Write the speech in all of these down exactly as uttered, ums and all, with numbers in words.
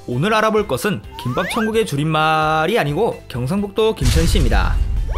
오늘 알아볼 것은 김밥천국의 줄임말이 아니고 경상북도 김천시입니다.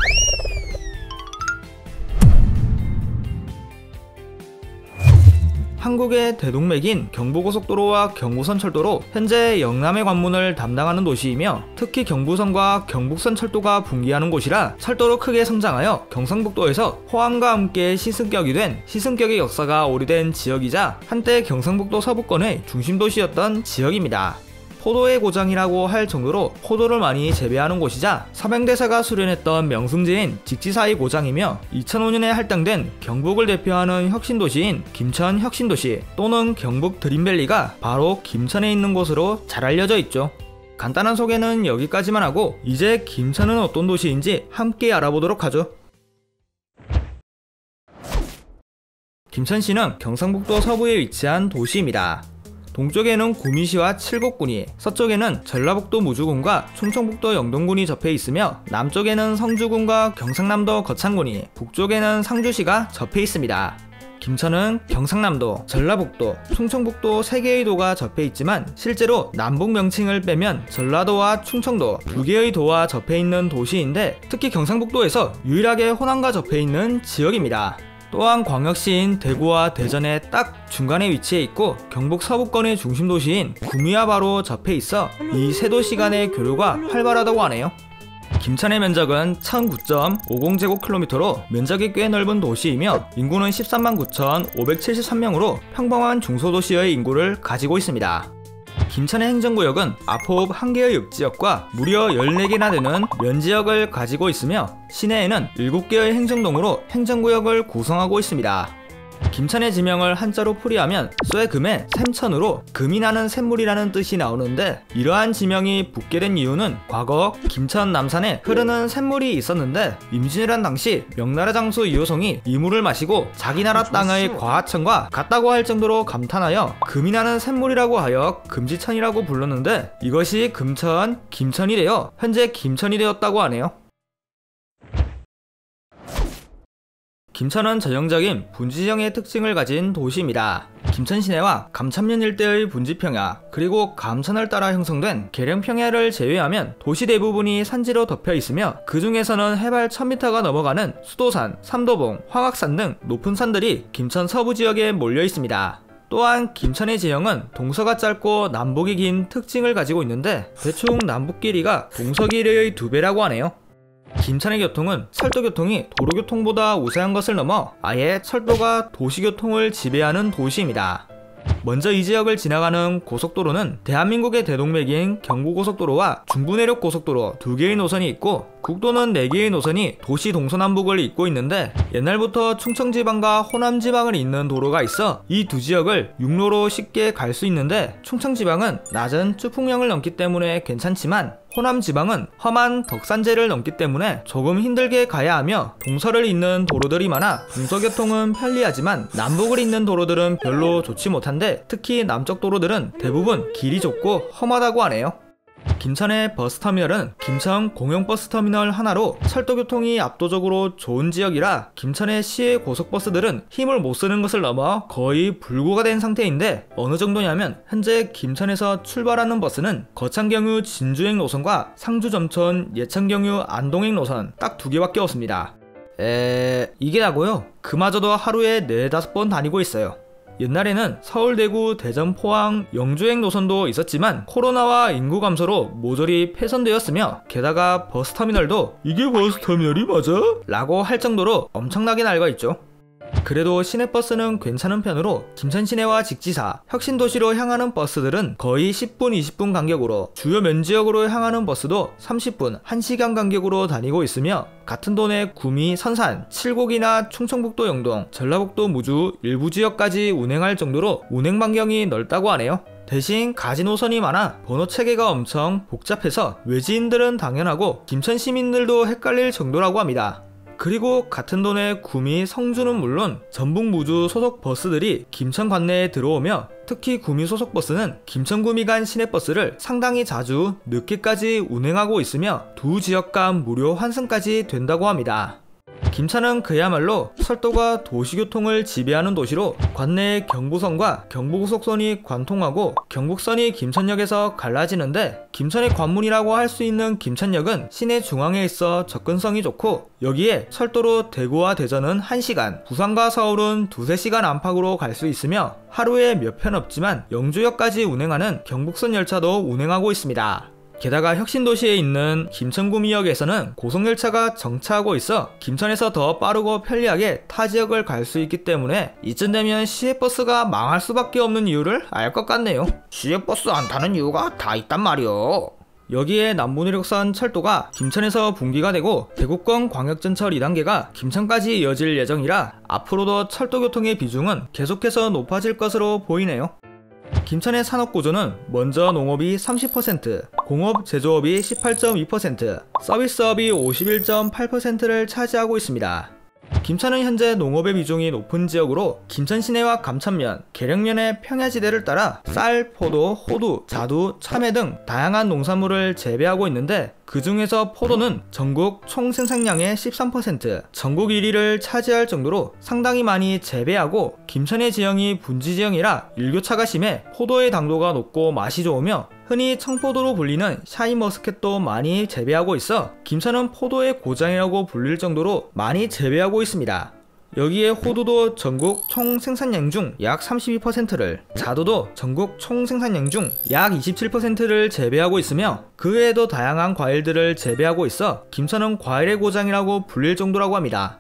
한국의 대동맥인 경부고속도로와 경부선철도로 현재 영남의 관문을 담당하는 도시이며 특히 경부선과 경북선철도가 분기하는 곳이라 철도로 크게 성장하여 경상북도에서 포항과 함께 시승격이 된 시승격의 역사가 오래된 지역이자 한때 경상북도 서부권의 중심도시였던 지역입니다. 포도의 고장이라고 할 정도로 포도를 많이 재배하는 곳이자 삼행대사가 수련했던 명승지인 직지사의 고장이며 이천오 년에 할당된 경북을 대표하는 혁신도시인 김천 혁신도시 또는 경북 드림밸리가 바로 김천에 있는 곳으로 잘 알려져 있죠. 간단한 소개는 여기까지만 하고 이제 김천은 어떤 도시인지 함께 알아보도록 하죠. 김천시는 경상북도 서부에 위치한 도시입니다. 동쪽에는 구미시와 칠곡군이, 서쪽에는 전라북도 무주군과 충청북도 영동군이 접해 있으며 남쪽에는 성주군과 경상남도 거창군이, 북쪽에는 상주시가 접해 있습니다. 김천은 경상남도, 전라북도, 충청북도 세 개의 도가 접해 있지만 실제로 남북 명칭을 빼면 전라도와 충청도 두 개의 도와 접해 있는 도시인데 특히 경상북도에서 유일하게 호남과 접해 있는 지역입니다. 또한 광역시인 대구와 대전의 딱 중간에 위치해 있고 경북 서부권의 중심도시인 구미와 바로 접해 있어 이 세 도시 간의 교류가 활발하다고 하네요. 김천의 면적은 천구 점 오공 제곱킬로미터로 면적이 꽤 넓은 도시이며 인구는 십삼만 구천오백칠십삼 명으로 평범한 중소도시의 인구를 가지고 있습니다. 김천의 행정구역은 아포읍 한 개의 읍지역과 무려 열네 개나 되는 면지역을 가지고 있으며 시내에는 일곱 개의 행정동으로 행정구역을 구성하고 있습니다. 김천의 지명을 한자로 풀이하면 쇠금의 샘천으로 금이 나는 샘물이라는 뜻이 나오는데 이러한 지명이 붙게 된 이유는 과거 김천 남산에 흐르는 샘물이 있었는데 임진왜란 당시 명나라 장수 이효성이 이 물을 마시고 자기 나라 땅의 과하천과 같다고 할 정도로 감탄하여 금이 나는 샘물이라고 하여 금지천이라고 불렀는데 이것이 금천, 김천이 되어 현재 김천이 되었다고 하네요. 김천은 전형적인 분지형의 특징을 가진 도시입니다. 김천 시내와 감천면 일대의 분지평야 그리고 감천을 따라 형성된 계령평야를 제외하면 도시 대부분이 산지로 덮여 있으며 그 중에서는 해발 천 미터가 넘어가는 수도산, 삼도봉, 황악산 등 높은 산들이 김천 서부 지역에 몰려 있습니다. 또한 김천의 지형은 동서가 짧고 남북이 긴 특징을 가지고 있는데 대충 남북 길이가 동서 길이의 두 배라고 하네요. 김천의 교통은 철도교통이 도로교통보다 우세한 것을 넘어 아예 철도가 도시교통을 지배하는 도시입니다. 먼저 이 지역을 지나가는 고속도로는 대한민국의 대동맥인 경부고속도로와 중부내륙고속도로 두 개의 노선이 있고 국도는 네 개의 노선이 도시 동서남북을 잇고 있는데 옛날부터 충청지방과 호남지방을 잇는 도로가 있어 이 두 지역을 육로로 쉽게 갈 수 있는데 충청지방은 낮은 추풍령을 넘기 때문에 괜찮지만 호남지방은 험한 덕산제를 넘기 때문에 조금 힘들게 가야 하며 동서를 잇는 도로들이 많아 동서교통은 편리하지만 남북을 잇는 도로들은 별로 좋지 못한데 특히 남쪽 도로들은 대부분 길이 좁고 험하다고 하네요. 김천의 버스터미널은 김천 공영버스터미널 하나로 철도교통이 압도적으로 좋은 지역이라 김천의 시외 고속버스들은 힘을 못쓰는 것을 넘어 거의 불구가 된 상태인데 어느 정도냐면 현재 김천에서 출발하는 버스는 거창경유 진주행 노선과 상주점천 예천경유 안동행 노선 딱 두 개밖에 없습니다. 에... 이게 다고요? 그마저도 하루에 네다섯 번 다니고 있어요. 옛날에는 서울, 대구, 대전, 포항, 영주행 노선도 있었지만 코로나와 인구 감소로 모조리 폐선되었으며 게다가 버스터미널도 이게 버스터미널이 맞아? 라고 할 정도로 엄청나게 낡아있죠. 그래도 시내버스는 괜찮은 편으로 김천 시내와 직지사, 혁신도시로 향하는 버스들은 거의 십 분, 이십 분 간격으로 주요 면지역으로 향하는 버스도 삼십 분, 한 시간 간격으로 다니고 있으며 같은 도내 구미, 선산, 칠곡이나 충청북도 영동, 전라북도 무주 일부 지역까지 운행할 정도로 운행 반경이 넓다고 하네요. 대신 가지 노선이 많아 번호 체계가 엄청 복잡해서 외지인들은 당연하고 김천 시민들도 헷갈릴 정도라고 합니다. 그리고 같은 도내 구미, 성주는 물론 전북 무주 소속 버스들이 김천 관내에 들어오며 특히 구미 소속 버스는 김천 구미 간 시내버스를 상당히 자주 늦게까지 운행하고 있으며 두 지역 간 무료 환승까지 된다고 합니다. 김천은 그야말로 철도가 도시교통을 지배하는 도시로 관내의 경부선과 경부고속선이 관통하고 경북선이 김천역에서 갈라지는데, 김천의 관문이라고 할 수 있는 김천역은 시내 중앙에 있어 접근성이 좋고, 여기에 철도로 대구와 대전은 한 시간, 부산과 서울은 두세 시간 안팎으로 갈 수 있으며 하루에 몇 편 없지만 영주역까지 운행하는 경북선 열차도 운행하고 있습니다. 게다가 혁신도시에 있는 김천구미역에서는 고속열차가 정차하고 있어 김천에서 더 빠르고 편리하게 타 지역을 갈 수 있기 때문에 이쯤 되면 시외버스가 망할 수밖에 없는 이유를 알 것 같네요. 시외버스 안 타는 이유가 다 있단 말이오. 여기에 남부내륙선 철도가 김천에서 분기가 되고 대구권 광역전철 이 단계가 김천까지 이어질 예정이라 앞으로도 철도교통의 비중은 계속해서 높아질 것으로 보이네요. 김천의 산업구조는 먼저 농업이 삼십 퍼센트, 공업 제조업이 십팔 점 이 퍼센트, 서비스업이 오십일 점 팔 퍼센트를 차지하고 있습니다. 김천은 현재 농업의 비중이 높은 지역으로 김천 시내와 감천면, 계령면의 평야지대를 따라 쌀, 포도, 호두, 자두, 참외 등 다양한 농산물을 재배하고 있는데, 그 중에서 포도는 전국 총 생산량의 십삼 퍼센트, 전국 일 위를 차지할 정도로 상당히 많이 재배하고, 김천의 지형이 분지 지형이라 일교차가 심해 포도의 당도가 높고 맛이 좋으며 흔히 청포도로 불리는 샤인머스켓도 많이 재배하고 있어 김천은 포도의 고장이라고 불릴 정도로 많이 재배하고 있습니다. 여기에 호두도 전국 총 생산량 중 약 삼십이 퍼센트를, 자두도 전국 총 생산량 중 약 이십칠 퍼센트를 재배하고 있으며 그 외에도 다양한 과일들을 재배하고 있어 김천은 과일의 고장이라고 불릴 정도라고 합니다.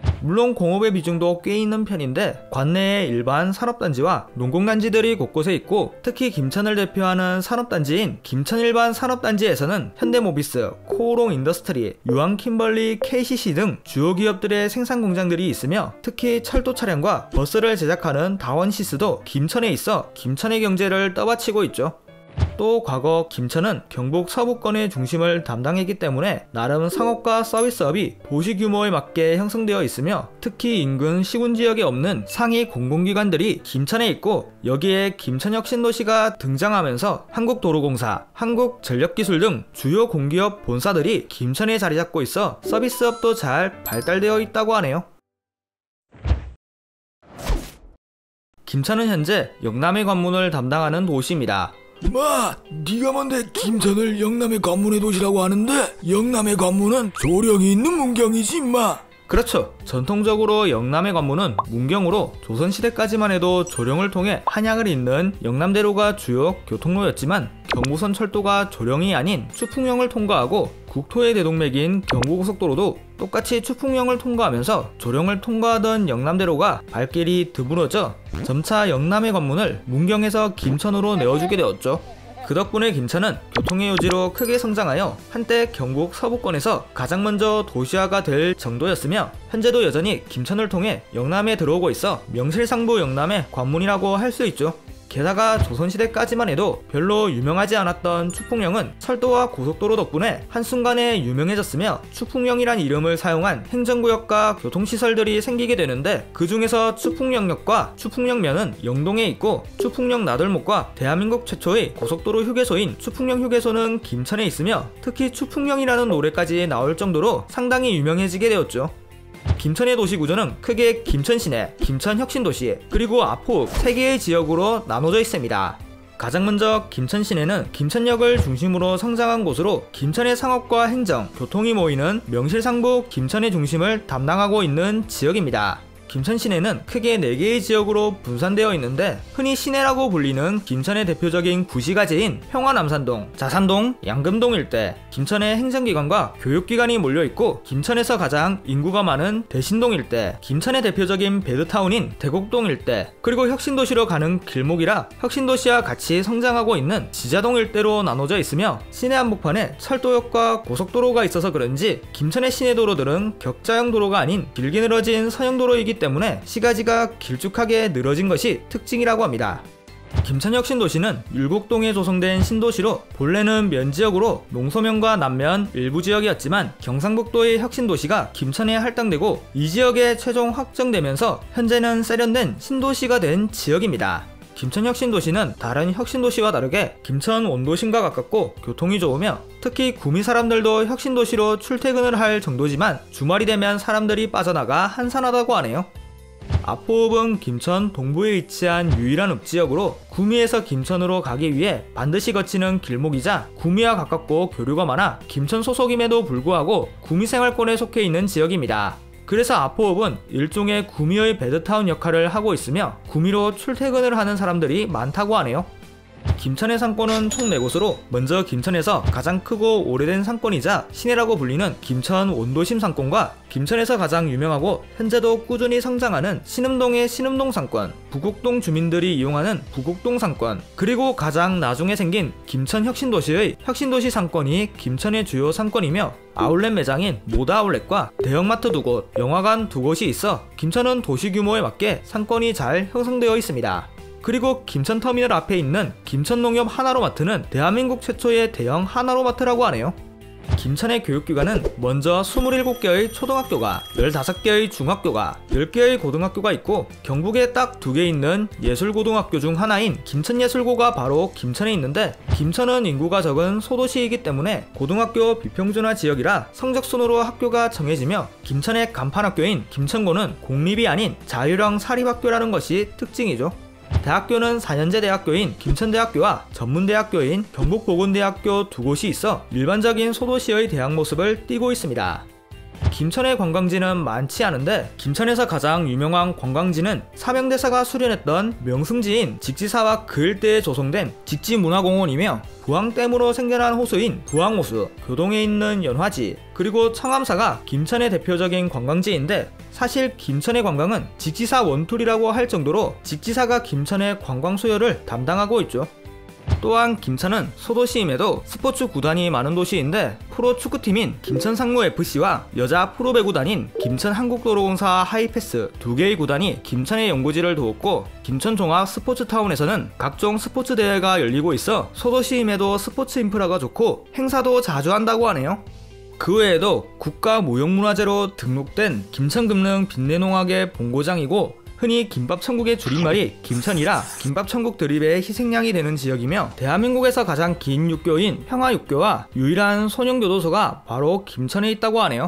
물론 공업의 비중도 꽤 있는 편인데 관내에 일반 산업단지와 농공단지들이 곳곳에 있고, 특히 김천을 대표하는 산업단지인 김천일반 산업단지에서는 현대모비스, 코오롱 인더스트리, 유황킴벌리, 케이씨씨 등 주요 기업들의 생산 공장들이 있으며, 특히 철도 차량과 버스를 제작하는 다원시스도 김천에 있어 김천의 경제를 떠받치고 있죠. 또 과거 김천은 경북 서부권의 중심을 담당했기 때문에 나름 상업과 서비스업이 도시 규모에 맞게 형성되어 있으며, 특히 인근 시군지역에 없는 상위 공공기관들이 김천에 있고, 여기에 김천혁신도시가 등장하면서 한국도로공사, 한국전력기술 등 주요 공기업 본사들이 김천에 자리 잡고 있어 서비스업도 잘 발달되어 있다고 하네요. 김천은 현재 영남의 관문을 담당하는 도시입니다. 마, 네가 뭔데 김천을 영남의 관문의 도시라고 하는데, 영남의 관문은 조령이 있는 문경이지 마. 그렇죠. 전통적으로 영남의 관문은 문경으로 조선시대까지만 해도 조령을 통해 한양을 잇는 영남대로가 주요 교통로였지만, 경부선 철도가 조령이 아닌 추풍령을 통과하고 국토의 대동맥인 경부고속도로도 똑같이 추풍령을 통과하면서 조령을 통과하던 영남대로가 발길이 드물어져 점차 영남의 관문을 문경에서 김천으로 내어주게 되었죠. 그 덕분에 김천은 교통의 요지로 크게 성장하여 한때 경북 서부권에서 가장 먼저 도시화가 될 정도였으며, 현재도 여전히 김천을 통해 영남에 들어오고 있어 명실상부 영남의 관문이라고 할 수 있죠. 게다가 조선시대까지만 해도 별로 유명하지 않았던 추풍령은 철도와 고속도로 덕분에 한순간에 유명해졌으며, 추풍령이란 이름을 사용한 행정구역과 교통시설들이 생기게 되는데, 그 중에서 추풍령역과 추풍령면은 영동에 있고, 추풍령 나들목과 대한민국 최초의 고속도로 휴게소인 추풍령 휴게소는 김천에 있으며, 특히 추풍령이라는 노래까지 나올 정도로 상당히 유명해지게 되었죠. 김천의 도시구조는 크게 김천시내, 김천혁신도시, 그리고 아포읍 세 개의 지역으로 나눠져 있습니다. 가장 먼저 김천시내는 김천역을 중심으로 성장한 곳으로 김천의 상업과 행정, 교통이 모이는 명실상부 김천의 중심을 담당하고 있는 지역입니다. 김천 시내는 크게 네 개의 지역으로 분산되어 있는데, 흔히 시내라고 불리는 김천의 대표적인 구시가지인 평화남산동, 자산동, 양금동 일대, 김천의 행정기관과 교육기관이 몰려있고, 김천에서 가장 인구가 많은 대신동 일대, 김천의 대표적인 배드타운인 대곡동 일대, 그리고 혁신도시로 가는 길목이라 혁신도시와 같이 성장하고 있는 지자동 일대로 나눠져 있으며, 시내 한복판에 철도역과 고속도로가 있어서 그런지 김천의 시내도로들은 격자형 도로가 아닌 길게 늘어진 선형도로이기 때문에 시가지가 길쭉하게 늘어진 것이 특징이라고 합니다. 김천혁신도시는 율곡동에 조성된 신도시로 본래는 면지역으로 농소면과 남면 일부 지역이었지만, 경상북도의 혁신도시가 김천에 할당되고 이 지역에 최종 확정되면서 현재는 세련된 신도시가 된 지역입니다. 김천 혁신도시는 다른 혁신도시와 다르게 김천 원도심과 가깝고 교통이 좋으며 특히 구미 사람들도 혁신도시로 출퇴근을 할 정도지만 주말이 되면 사람들이 빠져나가 한산하다고 하네요. 아포읍은 김천 동부에 위치한 유일한 읍지역으로 구미에서 김천으로 가기 위해 반드시 거치는 길목이자 구미와 가깝고 교류가 많아 김천 소속임에도 불구하고 구미 생활권에 속해 있는 지역입니다. 그래서 아포읍은 일종의 구미의 배드타운 역할을 하고 있으며 구미로 출퇴근을 하는 사람들이 많다고 하네요. 김천의 상권은 총 네 곳으로 먼저 김천에서 가장 크고 오래된 상권이자 시내라고 불리는 김천 원도심 상권과 김천에서 가장 유명하고 현재도 꾸준히 성장하는 신음동의 신음동 상권, 부곡동 주민들이 이용하는 부곡동 상권, 그리고 가장 나중에 생긴 김천 혁신도시의 혁신도시 상권이 김천의 주요 상권이며 아울렛 매장인 모다 아울렛과 대형마트 두 곳, 영화관 두 곳이 있어 김천은 도시 규모에 맞게 상권이 잘 형성되어 있습니다. 그리고 김천터미널 앞에 있는 김천농협 하나로마트는 대한민국 최초의 대형 하나로마트라고 하네요. 김천의 교육기관은 먼저 이십칠 개의 초등학교가, 십오 개의 중학교가, 십 개의 고등학교가 있고 경북에 딱 두 개 있는 예술고등학교 중 하나인 김천예술고가 바로 김천에 있는데 김천은 인구가 적은 소도시이기 때문에 고등학교 비평준화 지역이라 성적순으로 학교가 정해지며 김천의 간판학교인 김천고는 공립이 아닌 자율형 사립학교라는 것이 특징이죠. 대학교는 사 년제 대학교인 김천대학교와 전문대학교인 경북보건대학교 두 곳이 있어 일반적인 소도시의 대학 모습을 띠고 있습니다. 김천의 관광지는 많지 않은데 김천에서 가장 유명한 관광지는 사명대사가 수련했던 명승지인 직지사와 그 일대에 조성된 직지문화공원이며 부항댐으로 생겨난 호수인 부항호수, 교동에 있는 연화지, 그리고 청암사가 김천의 대표적인 관광지인데 사실 김천의 관광은 직지사 원툴이라고 할 정도로 직지사가 김천의 관광 수요를 담당하고 있죠. 또한 김천은 소도시임에도 스포츠 구단이 많은 도시인데 프로축구팀인 김천상무에프씨와 여자 프로배구단인 김천한국도로공사 하이패스 두 개의 구단이 김천의 연고지를 두었고 김천종합 스포츠타운에서는 각종 스포츠 대회가 열리고 있어 소도시임에도 스포츠 인프라가 좋고 행사도 자주 한다고 하네요. 그 외에도 국가무형문화재로 등록된 김천금능 빈내농악의 본고장이고 흔히 김밥천국의 줄임말이 김천이라 김밥천국 드립의 희생양이 되는 지역이며 대한민국에서 가장 긴 육교인 평화육교와 유일한 소년교도소가 바로 김천에 있다고 하네요.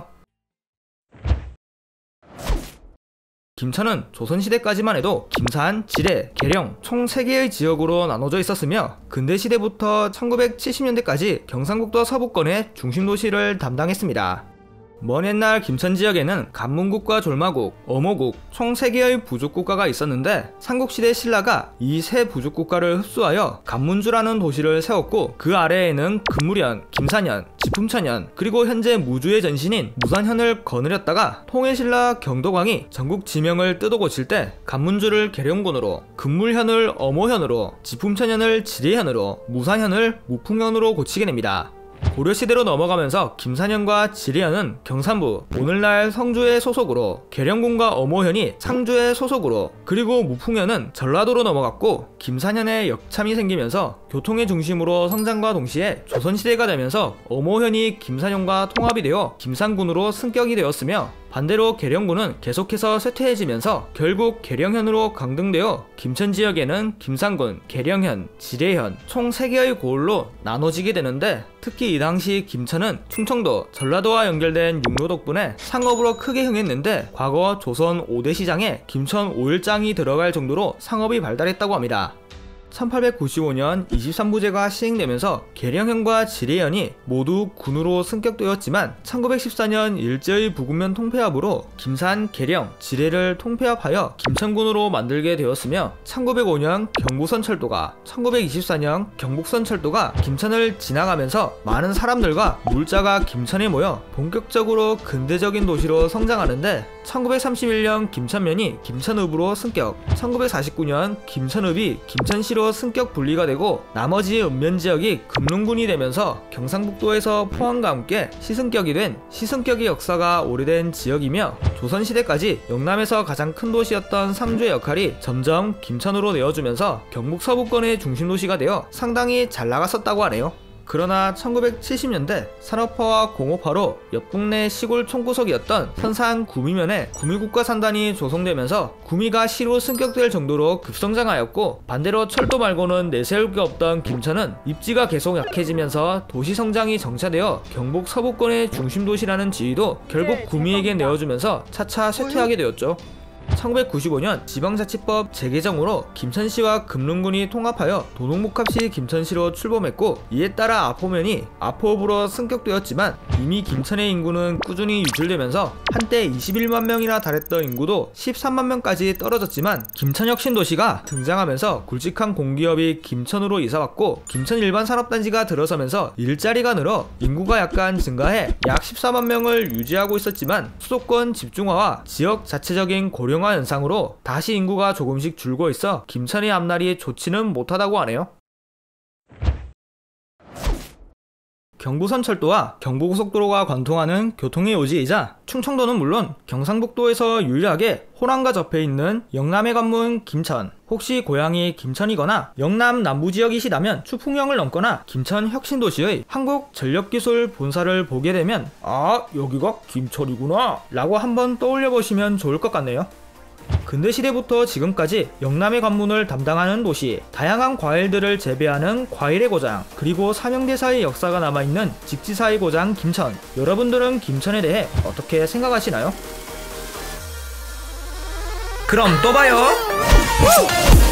김천은 조선시대까지만 해도 김산, 지뢰, 계령 총 세 개의 지역으로 나눠져 있었으며 근대시대부터 천구백칠십 년대까지 경상북도 서부권의 중심도시를 담당했습니다. 먼 옛날 김천 지역에는 간문국과 졸마국, 어모국 총 세 개의 부족국가가 있었는데 삼국시대 신라가 이 세 부족국가를 흡수하여 간문주라는 도시를 세웠고 그 아래에는 금무련, 김산현, 지품천현 그리고 현재 무주의 전신인 무산현을 거느렸다가 통일신라 경도광이 전국 지명을 뜯어 고칠 때 간문주를 계령군으로, 금물현을 어모현으로, 지품천현을 지례현으로, 무산현을 무풍현으로 고치게 됩니다. 고려시대로 넘어가면서 김산현과 지례현은 경산부, 오늘날 성주의 소속으로, 계령군과 어모현이 창주의 소속으로, 그리고 무풍현은 전라도로 넘어갔고 김산현의 역참이 생기면서 교통의 중심으로 성장과 동시에 조선시대가 되면서 어모현이 김산현과 통합이 되어 김산군으로 승격이 되었으며 반대로 계령군은 계속해서 쇠퇴해지면서 결국 계령현으로 강등되어 김천 지역에는 김산군, 계령현, 지례현 총 세 개의 고을로 나눠지게 되는데 특히 이 당시 김천은 충청도, 전라도와 연결된 육로 덕분에 상업으로 크게 흥했는데 과거 조선 오 대 시장에 김천 오일장이 들어갈 정도로 상업이 발달했다고 합니다. 천팔백구십오 년 이십삼 부제가 시행되면서 계령현과 지례현이 모두 군으로 승격되었지만 천구백십사 년 일제의 부군면 통폐합으로 김산, 계령, 지례를 통폐합하여 김천군으로 만들게 되었으며 천구백오 년 경부선철도가, 천구백이십사 년 경북선철도가 김천을 지나가면서 많은 사람들과 물자가 김천에 모여 본격적으로 근대적인 도시로 성장하는데 천구백삼십일 년 김천면이 김천읍으로 승격, 천구백사십구 년 김천읍이 김천시로 승격 분리가 되고 나머지 읍면지역이 금릉군이 되면서 경상북도에서 포항과 함께 시승격이 된 시승격의 역사가 오래된 지역이며 조선시대까지 영남에서 가장 큰 도시였던 상주의 역할이 점점 김천으로 내어주면서 경북 서부권의 중심도시가 되어 상당히 잘 나갔었다고 하네요. 그러나 천구백칠십 년대 산업화와 공업화로 옆북내 시골 총구석이었던 선산 구미면에 구미국가산단이 조성되면서 구미가 시로 승격될 정도로 급성장하였고, 반대로 철도 말고는 내세울 게 없던 김천은 입지가 계속 약해지면서 도시 성장이 정체되어 경북 서부권의 중심 도시라는 지위도 결국 구미에게 내어주면서 차차 쇠퇴하게 되었죠. 천구백구십오 년 지방자치법 재개정으로 김천시와 금릉군이 통합하여 도농복합시 김천시로 출범했고, 이에 따라 아포면이 아포읍으로 승격되었지만 이미 김천의 인구는 꾸준히 유출되면서 한때 이십일만 명이나 달했던 인구도 십삼만 명까지 떨어졌지만, 김천혁신도시가 등장하면서 굵직한 공기업이 김천으로 이사왔고, 김천 일반 산업단지가 들어서면서 일자리가 늘어 인구가 약간 증가해 약 십사만 명을 유지하고 있었지만, 수도권 집중화와 지역 자체적인 고령 화 현상으로 다시 인구가 조금씩 줄고 있어 김천의 앞날이 좋지는 못하다고 하네요. 경부선철도와 경부고속도로가 관통하는 교통의 요지이자 충청도는 물론 경상북도에서 유일하게 호남과 접해 있는 영남의 관문 김천. 혹시 고향이 김천이거나 영남 남부지역이시다면 추풍령을 넘거나 김천 혁신도시의 한국전력기술 본사를 보게 되면 아, 여기가 김천이구나 라고 한번 떠올려 보시면 좋을 것 같네요. 근대시대부터 지금까지 영남의 관문을 담당하는 도시, 다양한 과일들을 재배하는 과일의 고장, 그리고 삼형대사의 역사가 남아있는 직지사의 고장 김천. 여러분들은 김천에 대해 어떻게 생각하시나요? 그럼 또 봐요!